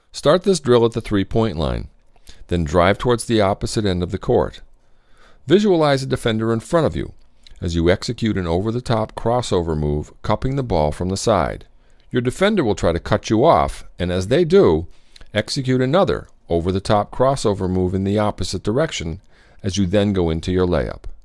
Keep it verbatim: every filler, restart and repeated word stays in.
Start this drill at the three-point line, then drive towards the opposite end of the court. Visualize a defender in front of you as you execute an over-the-top crossover move, cupping the ball from the side. Your defender will try to cut you off, and as they do, execute another over-the-top crossover move in the opposite direction as you then go into your layup.